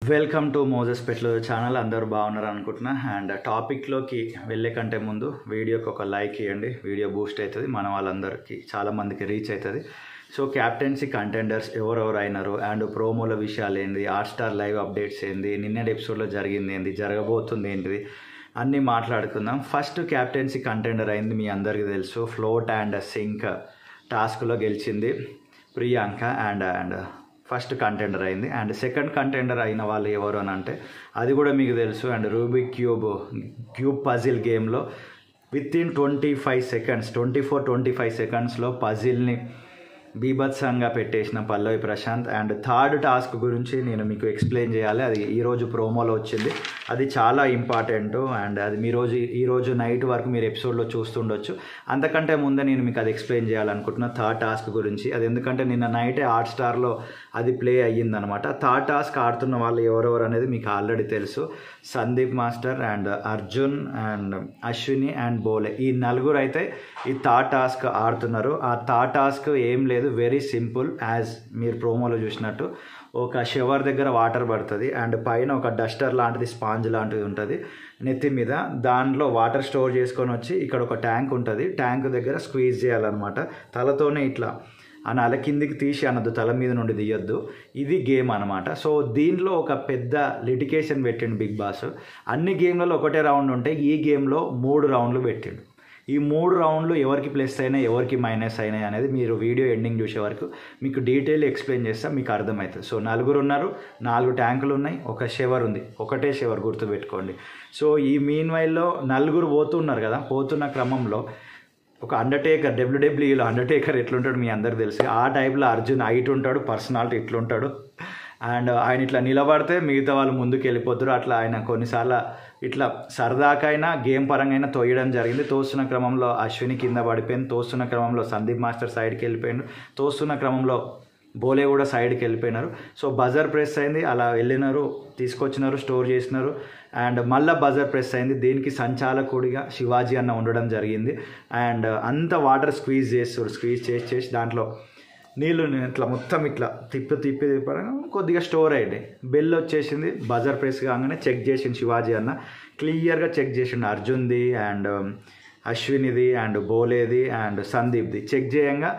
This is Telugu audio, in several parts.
వెల్కమ్ టు మోజెస్ పెట్లు ఛానల్. అందరూ బాగున్నారు అనుకుంటున్నా. అండ్ టాపిక్లోకి వెళ్ళే కంటే ముందు వీడియోకి ఒక లైక్ ఇవ్వండి. వీడియో బూస్ట్ అవుతుంది, మన వాళ్ళందరికీ చాలామందికి రీచ్ అవుతుంది. సో క్యాప్టెన్సీ కంటెండర్స్ ఎవరెవరు అయినారు అండ్ ప్రోమోల విషయాలు ఏంది, హాట్‌స్టార్ లైవ్ అప్డేట్స్ ఏంది, నిన్నటి ఎపిసోడ్లో జరిగింది ఏంది, జరగబోతుంది ఏంటిది అన్నీ మాట్లాడుకుందాం. ఫస్ట్ క్యాప్టెన్సీ కంటెండర్ అయింది మీ అందరికీ తెలుసు. ఫ్లోట్ అండ్ సింక్ టాస్క్లో గెలిచింది ప్రియాంక అండ్ ఫస్ట్ కంటెండర్ అయింది. అండ్ సెకండ్ కంటెండర్ అయిన వాళ్ళు ఎవరు అని అంటే అది కూడా మీకు తెలుసు. అండ్ రూబిక్ క్యూబ్ పజిల్ గేమ్లో వితిన్ 24-25 సెకండ్స్లో పజిల్ని బీభత్సంగా పెట్టేసిన Pallavi Prashanth. And third task గురించి నేను మీకు ఎక్స్ప్లెయిన్ చేయాలి, అది ఈరోజు ప్రోమోలో వచ్చింది. అది చాలా ఇంపార్టెంట్ అండ్ అది ఈరోజు నైట్ వరకు మీరు ఎపిసోడ్లో చూస్తుండొచ్చు. అంతకంటే ముందే నేను మీకు అది ఎక్స్ప్లెయిన్ చేయాలనుకుంటున్నా థర్డ్ టాస్క్ గురించి. అది ఎందుకంటే నిన్న నైటే హాట్‌స్టార్లో అది ప్లే అయ్యిందనమాట. థర్డ్ టాస్క్ ఆడుతున్న వాళ్ళు ఎవరెవరు అనేది మీకు ఆల్రెడీ తెలుసు. Sandeep master and Arjun and Ashwini and Bhole, ఈ నలుగురు అయితే ఈ థర్డ్ టాస్క్ ఆడుతున్నారు. ఆ థర్డ్ టాస్క్ ఏం లేదు, వెరీ సింపుల్. యాజ్ మీరు ప్రోమోలో చూసినట్టు ఒక షవర్ దగ్గర వాటర్ పడుతుంది అండ్ పైన ఒక డస్టర్ లాంటిది, స్పాంజ్ లాంటిది ఉంటుంది నెత్తి మీద. దాంట్లో వాటర్ స్టోర్ చేసుకొని వచ్చి ఇక్కడ ఒక ట్యాంక్ ఉంటుంది, ట్యాంక్ దగ్గర స్క్వీజ్ చేయాలన్నమాట. తలతోనే ఇట్లా అనాల, కిందికి తీసి అనొద్దు, తల మీద నుండి తీయొద్దు. ఇది గేమ్ అనమాట. సో దీంట్లో ఒక పెద్ద లిటికేషన్ పెట్టిండు బిగ్ బాస్. అన్ని గేమ్లలో ఒకటే రౌండ్ ఉంటే ఈ గేమ్లో 3 రౌండ్లు పెట్టిండు. ఈ 3 రౌండ్లు ఎవరికి ప్లస్ అయినాయి ఎవరికి మైనస్ అయినాయి అనేది మీరు వీడియో ఎండింగ్ చూసే వరకు మీకు డీటెయిల్ ఎక్స్ప్లెయిన్ చేస్తే మీకు అర్థమవుతుంది. సో 4 ఉన్నారు, 4 ట్యాంకులు ఉన్నాయి, ఒక షవర్ ఉంది, ఒకటే షవర్ గుర్తుపెట్టుకోండి. సో ఈ మీన్ వైల్లో 4 పోతున్నారు కదా, పోతున్న క్రమంలో ఒక అండర్టేకర్, డబ్ల్యూడబ్ల్యూఈలో అండర్టేకర్ ఎట్లుంటాడు మీ అందరికి తెలుసు. ఆ టైప్లో అర్జున్ హైట్ ఉంటాడు, పర్సనాలిటీ ఇట్లుంటాడు. అండ్ ఆయన ఇట్లా నిలబడితే మిగతా వాళ్ళు ముందుకు వెళ్ళిపోతారు. అట్లా ఆయన కొన్నిసార్లు ఇట్లా సరదాకైనా గేమ్ పరంగా అయినా తోయడం జరిగింది. తోస్తున్న క్రమంలో అశ్విని కింద పడిపోయింది, తోస్తున్న క్రమంలో సందీప్ మాస్టర్ సైడ్కి వెళ్ళిపోయాడు, తోస్తున్న క్రమంలో బోలే కూడా సైడ్కి వెళ్ళిపోయినారు. సో బజర్ ప్రెస్ అయింది, అలా వెళ్ళినారు, తీసుకొచ్చినారు, స్టోర్ చేసినారు. అండ్ మళ్ళీ బజర్ ప్రెస్ అయింది. దీనికి సంచాలకుడిగా శివాజీ అన్న ఉండడం జరిగింది. అండ్ అంత వాటర్ స్క్వీజ్ చేసి దాంట్లో నీళ్ళు ఇట్లా మొత్తం ఇట్లా తిప్పి కొద్దిగా స్టోర్ అయ్యాయి. బెల్ వచ్చేసింది. బజర్ ప్రెస్ కాగానే చెక్ చేసిండు శివాజీ అన్న, క్లియర్గా చెక్ చేసిండు అర్జున్ది అండ్ అశ్వినిది అండ్ బోలేది అండ్ సందీప్ది. చెక్ చేయంగా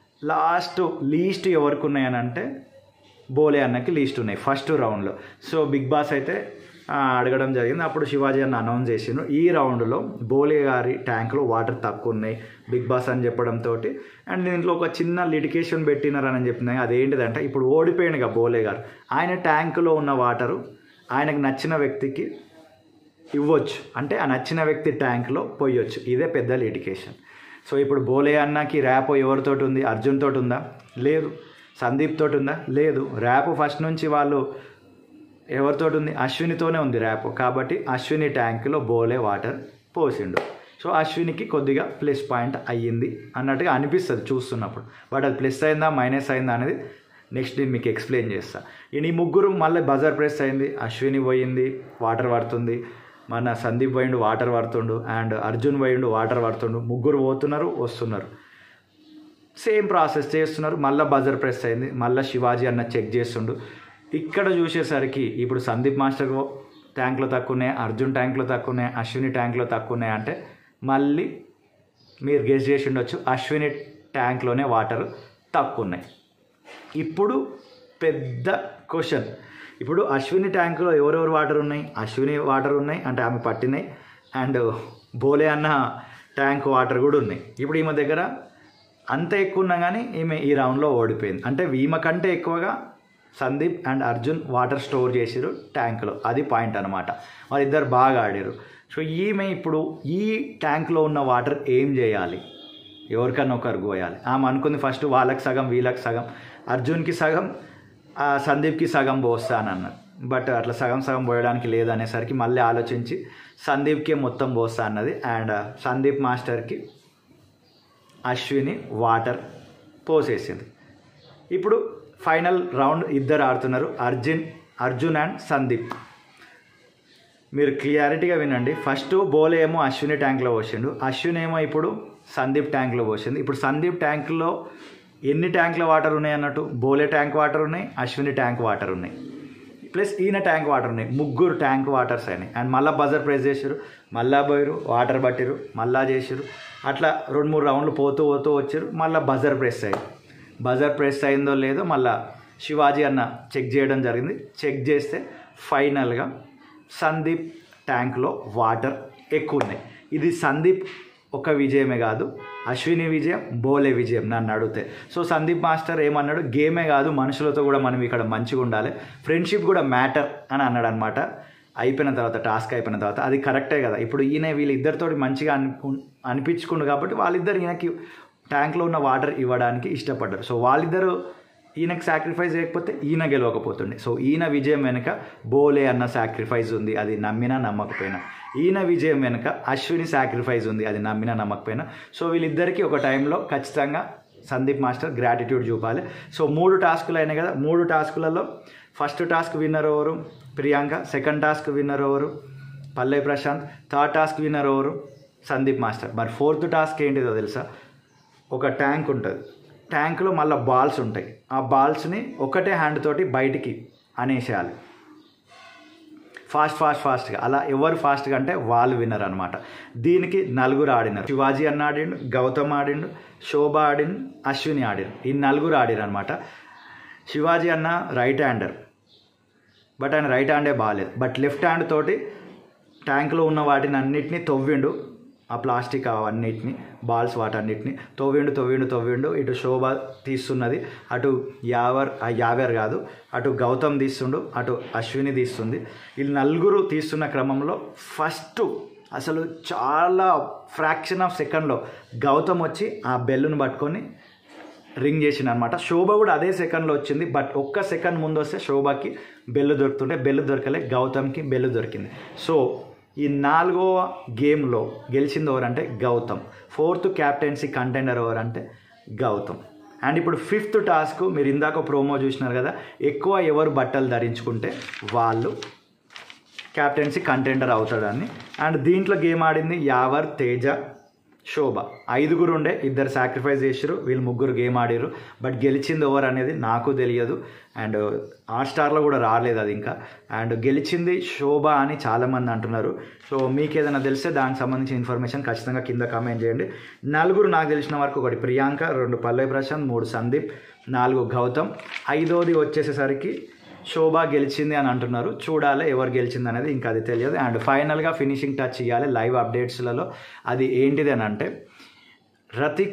లీస్ట్ ఎవరికి ఉన్నాయని అంటే బోలే అన్నకి లీస్ట్ ఉన్నాయి ఫస్ట్ రౌండ్లో. సో బిగ్ బాస్ అయితే అడగడం జరిగింది. అప్పుడు శివాజీ అన్న అనౌన్స్ చేసిండు ఈ రౌండ్లో బోలే గారి ట్యాంక్లో వాటర్ తక్కువ ఉన్నాయి బిగ్ బాస్ అని చెప్పడంతో. అండ్ దీంట్లో ఒక చిన్న లిటికేషన్ పెట్టినారని చెప్తున్నాయి. అదేంటిదంటే ఇప్పుడు ఓడిపోయాడుగా బోలే గారు, ఆయన ట్యాంకులో ఉన్న వాటరు ఆయనకు నచ్చిన వ్యక్తికి ఇవ్వచ్చు, అంటే ఆ నచ్చిన వ్యక్తి ట్యాంక్లో పోయొచ్చు. ఇదే పెద్ద లిటికేషన్. సో ఇప్పుడు బోలే అన్నకి ర్యాపో ఎవరితోటి ఉంది? అర్జున్ తోటి ఉందా? లేదు. సందీప్ తోటి ఉందా? లేదు. ర్యాప్ ఫస్ట్ నుంచి వాళ్ళు ఎవరితో ఉంది? అశ్వినితోనే ఉంది ర్యాప్. కాబట్టి అశ్విని ట్యాంకులో బోలే వాటర్ పోసిండు. సో అశ్వినికి కొద్దిగా ప్లస్ పాయింట్ అయ్యింది అన్నట్టుగా అనిపిస్తుంది చూస్తున్నప్పుడు. బట్ అది ప్లస్ అయిందా మైనస్ అయిందా అనేది నెక్స్ట్ నేను మీకు ఎక్స్ప్లెయిన్ చేస్తాను. ఈ ముగ్గురు మళ్ళీ బజర్ ప్రెస్ అయింది, అశ్విని పోయింది, వాటర్ పడుతుంది, మన సందీప్ పోయిండు, వాటర్ పడుతుండు, అండ్ అర్జున్ పోయిండు, వాటర్ పడుతుండు. ముగ్గురు పోతున్నారు, వస్తున్నారు, సేమ్ ప్రాసెస్ చేస్తున్నారు. మళ్ళీ బజర్ ప్రెస్ అయింది, మళ్ళీ శివాజీ అన్న చెక్ చేస్తుండు. ఇక్కడ చూసేసరికి ఇప్పుడు సందీప్ మాస్టర్ ట్యాంక్లో తక్కువ ఉన్నాయి, అర్జున్ ట్యాంక్లో తక్కువ ఉన్నాయి, అశ్విని ట్యాంక్లో తక్కువ ఉన్నాయి. అంటే మళ్ళీ మీరు గెస్ చేసి ఉండొచ్చు అశ్విని ట్యాంక్లోనే వాటర్ తక్కువ ఉన్నాయి. ఇప్పుడు పెద్ద క్వశ్చన్, ఇప్పుడు అశ్విని ట్యాంకులో ఎవరెవరు వాటర్ ఉన్నాయి? అశ్విని వాటర్ ఉన్నాయి అంటే ఆమె పట్టినాయి, అండ్ బోలే అన్న ట్యాంక్ వాటర్ కూడా ఉన్నాయి. ఇప్పుడు ఈమె దగ్గర అంత ఎక్కువ ఉన్నా కానీ ఈమె ఈ రౌండ్లో ఓడిపోయింది. అంటే ఈమె కంటే ఎక్కువగా Sandeep and Arjun water store చేసారు ట్యాంకులో. అది పాయింట్ అనమాట. వాళ్ళిద్దరు బాగా ఆడారు. సో ఈమె ఇప్పుడు ఈ ట్యాంక్లో ఉన్న వాటర్ ఏం చేయాలి? ఎవరికన్నా ఒకరు పోయాలి. ఆమె అనుకుంది ఫస్ట్ వాళ్ళకి సగం వీళ్ళకి సగం, అర్జున్కి సగం సందీప్కి సగం పోస్తానన్నారు. బట్ అట్లా సగం పోయడానికి లేదనేసరికి మళ్ళీ ఆలోచించి సందీప్కే మొత్తం పోస్తా అన్నది. అండ్ సందీప్ మాస్టర్కి అశ్విని వాటర్ పోసేసింది. ఇప్పుడు ఫైనల్ రౌండ్ ఇద్దరు ఆడుతున్నారు, అర్జున్ అండ్ సందీప్. మీరు క్లియారిటీగా వినండి. ఫస్ట్ బోలే ఏమో అశ్విని ట్యాంక్లో పోసిండు, అశ్విని ఏమో ఇప్పుడు సందీప్ ట్యాంక్లో పోసింది. ఇప్పుడు సందీప్ ట్యాంక్లో ఎన్ని ట్యాంకుల వాటర్ ఉన్నాయి అన్నట్టు? బోలే ట్యాంక్ వాటర్ ఉన్నాయి, అశ్విని ట్యాంక్ వాటర్ ఉన్నాయి. ప్లస్ ఈయన ట్యాంక్ వాటర్ ఉన్నాయి, 3 ట్యాంక్ వాటర్స్ అయినాయి. అండ్ మళ్ళీ బజర్ ప్రెస్ చేసారు, మళ్ళీ పోయారు, వాటర్ పట్టిరు, మళ్ళీ చేసారు. అట్లా 2-3 రౌండ్లు పోతూ వచ్చారు. మళ్ళీ బజర్ ప్రెస్ అయ్యి, బజర్ ప్రెస్ అయిందో లేదో మళ్ళీ శివాజీ అన్న చెక్ చేయడం జరిగింది. చెక్ చేస్తే ఫైనల్గా సందీప్ ట్యాంక్లో వాటర్ ఎక్కువ ఉన్నాయి. ఇది సందీప్ ఒక విజయమే కాదు, అశ్విని విజయం, బోలే విజయం నన్ను అడిగితే. సో సందీప్ మాస్టర్ ఏమన్నాడు, గేమే కాదు మనుషులతో కూడా మనం ఇక్కడ మంచిగా ఉండాలి, ఫ్రెండ్షిప్ కూడా మ్యాటర్ అని అన్నాడు అనమాట. అయిపోయిన తర్వాత, టాస్క్ అయిపోయిన తర్వాత. అది కరెక్టే కదా. ఇప్పుడు వీళ్ళిద్దరితో మంచిగా అనిపించుకుండు కాబట్టి వాళ్ళిద్దరు ఈయనకి ట్యాంక్లో ఉన్న వాటర్ ఇవ్వడానికి ఇష్టపడ్డారు. సో వాళ్ళిద్దరు ఈయనకి సాక్రిఫైస్ చేయకపోతే ఈయన గెలవకపోతుండే. సో ఈయన విజయం వెనుక బోలే అన్న సాక్రిఫైస్ ఉంది, అది నమ్మినా నమ్మకపోయినా. ఈయన విజయం వెనుక అశ్విని సాక్రిఫైస్ ఉంది, అది నమ్మినా నమ్మకపోయినా. సో వీళ్ళిద్దరికీ ఒక టైంలో ఖచ్చితంగా సందీప్ మాస్టర్ గ్రాటిట్యూడ్ చూపాలి. సో 3 టాస్కులు అయినాయి కదా. 3 టాస్కులలో ఫస్ట్ టాస్క్ విన్నర్ ఎవరు, ప్రియాంక. సెకండ్ టాస్క్ విన్నర్ ఎవరు, Pallavi Prashanth. Third task winner ఎవరు, సందీప్ మాస్టర్. మరి 4th టాస్క్ ఏంటిదో తెలుసా, ఒక ట్యాంక్ ఉంటుంది, ట్యాంక్లో మళ్ళీ బాల్స్ ఉంటాయి. ఆ బాల్స్ని ఒకటే హ్యాండ్ తోటి బయటికి అనేసేయాలి, ఫాస్ట్గా. అలా ఎవరు ఫాస్ట్గా అంటే వాళ్ళు విన్నర్ అనమాట. దీనికి 4 ఆడినారు. శివాజీ అన్న ఆడిండు, గౌతమ్ ఆడిండు, శోభ ఆడిండు, అశ్విని ఆడిండు. ఈ 4 ఆడిరు అనమాట. శివాజీ అన్న రైట్ హ్యాండర్, బట్ ఆయన రైట్ హ్యాండే బాగాలేదు. బట్ లెఫ్ట్ హ్యాండ్ తోటి ట్యాంక్లో ఉన్న వాటిని అన్నిటినీ తవ్విండు, ఆ ప్లాస్టిక్ అవన్నిటిని, బాల్స్ వాటన్నిటిని తవ్విండు. ఇటు శోభ తీస్తున్నది, అటు యావర్ కాదు, అటు గౌతమ్ తీస్తుండు, అటు అశ్విని తీస్తుంది. వీళ్ళు 4 తీస్తున్న క్రమంలో ఫస్ట్ అసలు చాలా ఫ్రాక్షన్ ఆఫ్ సెకండ్లో గౌతమ్ వచ్చి ఆ బెల్లును పట్టుకొని రింగ్ చేసిండు అనమాట. శోభ కూడా అదే సెకండ్లో వచ్చింది. బట్ ఒక్క సెకండ్ ముందు వస్తే శోభకి బెల్లు దొరుకుతుంటే బెల్లు దొరకలే, గౌతమ్కి బెల్లు దొరికింది. సో ఈ 4వ గేమ్లో గెలిచింది ఎవరంటే గౌతమ్. 4th క్యాప్టెన్సీ కంటెండర్ ఎవరంటే గౌతమ్. అండ్ ఇప్పుడు 5th టాస్క్, మీరు ఇందాక ప్రోమో చూసినారు కదా, ఎక్కువ ఎవరు బట్టలు ధరించుకుంటే వాళ్ళు క్యాప్టెన్సీ కంటెండర్ అవుతాడని. అండ్ దీంట్లో గేమ్ ఆడింది యావర్, తేజ, శోభ. 5 ఉండే, 2 సాక్రిఫైస్ చేసారు, వీళ్ళు 3 గేమ్ ఆడారు. బట్ గెలిచింది ఎవరు అనేది నాకు తెలియదు. అండ్ హాట్స్టార్లో కూడా రాలేదు అది ఇంకా. అండ్ గెలిచింది శోభ అని చాలామంది అంటున్నారు. సో మీకు ఏదైనా తెలిస్తే దానికి సంబంధించిన ఇన్ఫర్మేషన్ ఖచ్చితంగా కింద కామెంట్ చేయండి. 4 నాకు తెలిసిన వరకు, 1 ప్రియాంక, 2 పల్లవి ప్రశాంత్, 3 సందీప్, 4 గౌతమ్. 5వది వచ్చేసేసరికి శోభ గెలిచింది అని అంటున్నారు. చూడాలి ఎవరు గెలిచింది అనేది, ఇంకా అది తెలియదు. అండ్ ఫైనల్గా ఫినిషింగ్ టచ్ ఇవ్వాలి లైవ్ అప్డేట్స్లలో. అది ఏంటిది అని అంటే, రతిక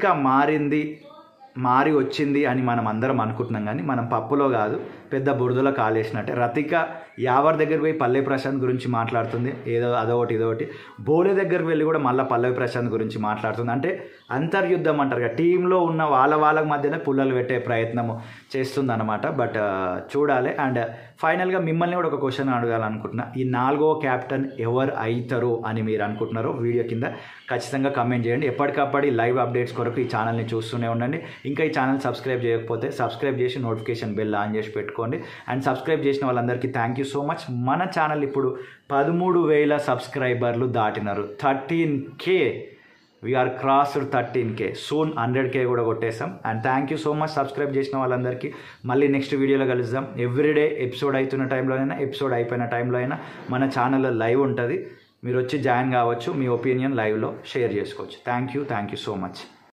మారి వచ్చింది అని మనం అందరం అనుకుంటున్నాం, కానీ మనం పప్పులో కాదు పెద్ద బురదలో కాలేసినట్టే. రతిక యావర్ దగ్గరికి పోయి పల్లవి ప్రశాంత్ గురించి మాట్లాడుతుంది, ఏదో అదొకటి ఇదొకటి. బోలే దగ్గరికి వెళ్ళి కూడా మళ్ళీ పల్లవి ప్రశాంత్ గురించి మాట్లాడుతుంది. అంటే అంతర్యుద్ధం అంటారు కదా, టీంలో ఉన్న వాళ్ళ మధ్యనే పుల్లలు పెట్టే ప్రయత్నం చేస్తుంది అనమాట. బట్ చూడాలి. అండ్ ఫైనల్గా మిమ్మల్ని కూడా ఒక క్వశ్చన్ అడగాలనుకుంటున్నా, ఈ 4వ క్యాప్టెన్ ఎవరు అవుతారు అని మీరు అనుకుంటున్నారో వీడియో కింద ఖచ్చితంగా కమెంట్ చేయండి. ఎప్పటికప్పుడు లైవ్ అప్డేట్స్ కొరకు ఈ ఛానల్ని చూస్తూనే ఉండండి. ఇంకా ఈ ఛానల్ సబ్స్క్రైబ్ చేయకపోతే సబ్స్క్రైబ్ చేసి నోటిఫికేషన్ బెల్ ఆన్ చేసి పెట్టుకోండి. అండ్ సబ్స్క్రైబ్ చేసిన వాళ్ళందరికీ థ్యాంక్ యూ సో మచ్. మన ఛానల్ ఇప్పుడు 13,000 సబ్స్క్రైబర్లు దాటినారు. 13K, we are crossed 13K. Soon 100K కూడా కొట్టేసాం. And thank you so much subscribe చేసిన వాళ్ళందరికీ. మళ్ళీ నెక్స్ట్ వీడియోలో కలుద్దాం. ఎవ్రీడే ఎపిసోడ్ అవుతున్న టైంలోనైనా, ఎపిసోడ్ అయిపోయిన టైంలో అయినా మన ఛానల్లో లైవ్ ఉంటుంది. మీరు వచ్చి జాయిన్ కావచ్చు, మీ ఒపీనియన్ లైవ్లో షేర్ చేసుకోవచ్చు. Thank you so much.